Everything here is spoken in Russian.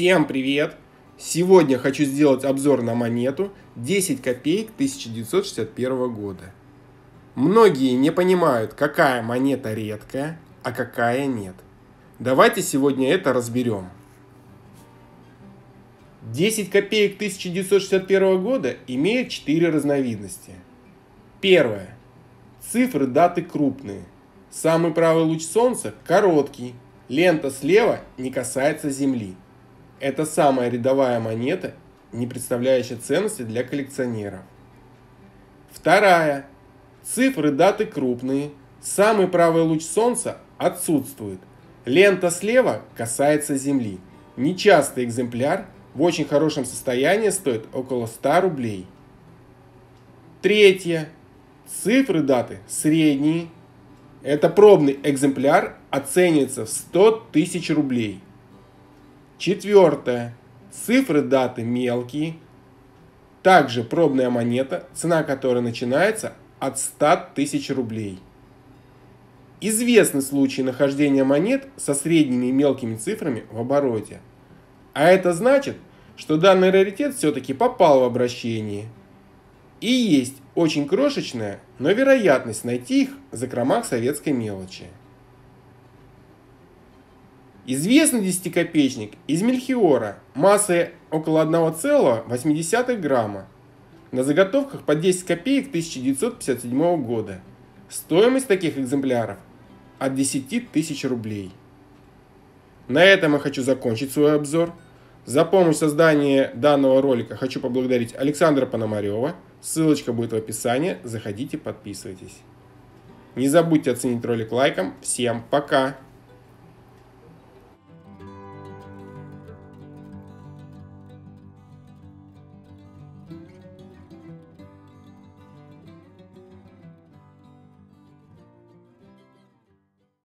Всем привет! Сегодня хочу сделать обзор на монету 10 копеек 1961 года. Многие не понимают, какая монета редкая, а какая нет. Давайте сегодня это разберем. 10 копеек 1961 года имеют 4 разновидности. Первое. Цифры даты крупные. Самый правый луч солнца короткий. Лента слева не касается земли. Это самая рядовая монета, не представляющая ценности для коллекционеров. Вторая. Цифры даты крупные. Самый правый луч солнца отсутствует. Лента слева касается земли. Нечастый экземпляр, в очень хорошем состоянии, стоит около 100 рублей. Третье. Цифры даты средние. Это пробный экземпляр, оценивается в 100 тысяч рублей. Четвертое. Цифры даты мелкие. Также пробная монета, цена которой начинается от 100 тысяч рублей. Известны случаи нахождения монет со средними и мелкими цифрами в обороте. А это значит, что данный раритет все-таки попал в обращение. И есть очень крошечная, но вероятность найти их в закромах советской мелочи. Известный десятикопеечник из мельхиора массой около 1,8 грамма. На заготовках по 10 копеек 1957 года. Стоимость таких экземпляров от 10 тысяч рублей. На этом я хочу закончить свой обзор. За помощь в создании данного ролика хочу поблагодарить Александра Пономарева. Ссылочка будет в описании. Заходите, подписывайтесь. Не забудьте оценить ролик лайком. Всем пока!